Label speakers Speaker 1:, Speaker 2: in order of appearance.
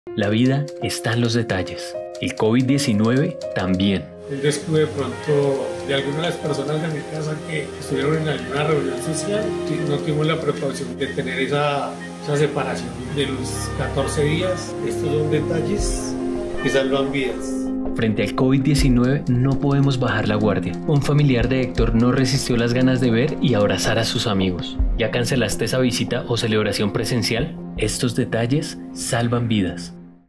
Speaker 1: La vida está en los detalles. El COVID-19 también.
Speaker 2: El descuido de pronto de algunas de las personas de mi casa que estuvieron en alguna reunión social y no tuvimos la precaución de tener esa separación de los 14 días. Estos son detalles que salvan vidas.
Speaker 1: Frente al COVID-19 no podemos bajar la guardia. Un familiar de Héctor no resistió las ganas de ver y abrazar a sus amigos. ¿Ya cancelaste esa visita o celebración presencial? Estos detalles salvan vidas.